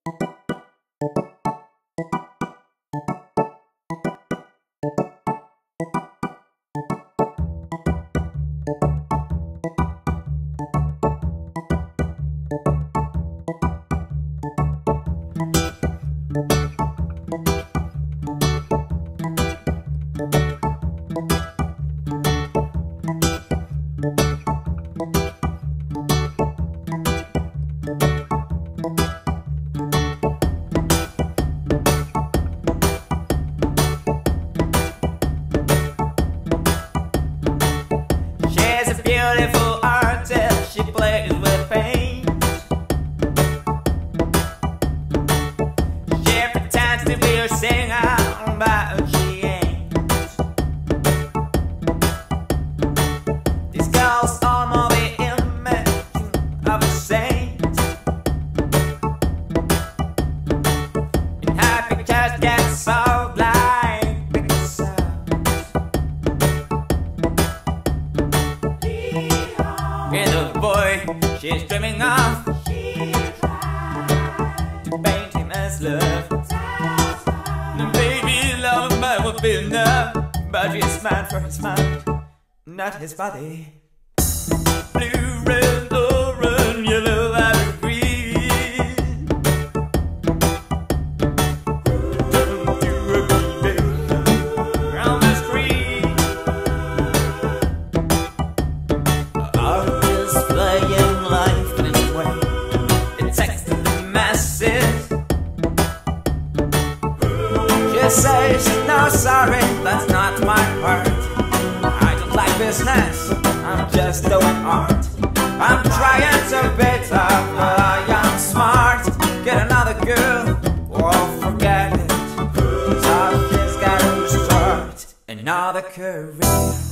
Beautiful artist, she plays with paint. She pretends to be a singer, but she ain't. This girl's almost the image of a saint. And her pictures get so like Picasso. And the boy she's dreaming of, to paint him as love. And baby, love might would be enough, but she's mad for his mind, not his body. Blue, red, orange, yellow, and green. Don't you agree, baby? On the screen, playing life this way, it takes to the masses. She says, no sorry, that's not my part. I don't like business, I'm just doing art. I'm trying to be tough, but I am smart. Get another girl, or forget it. So he's got to start another career.